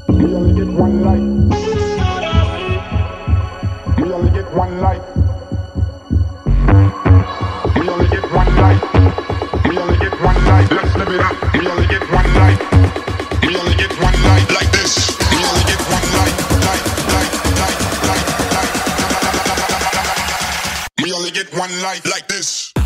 We only get one life. We only get one life. We only get one life. We only get one life. Let's live it up. We only get one life. We only get one life like this. We only get one life. We only get one life like this.